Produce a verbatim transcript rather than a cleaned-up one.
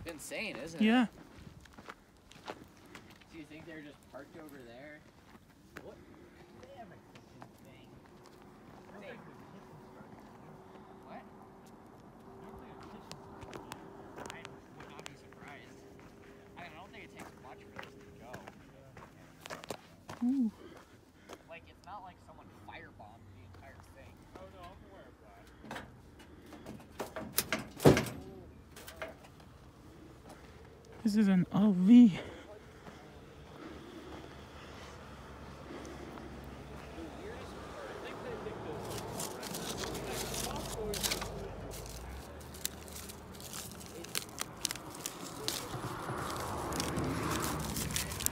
insane, isn't it? Yeah. Do you think they're just parked over there? What? They have a kitchen thing. They, They have a kitchen structure. what? Normally a kitchen structure. I would not be surprised. I mean, I don't think it takes much for this to go. Ooh. Like, it's not like someone firebombed the entire thing. Oh no, I'm aware of that. This is an R V.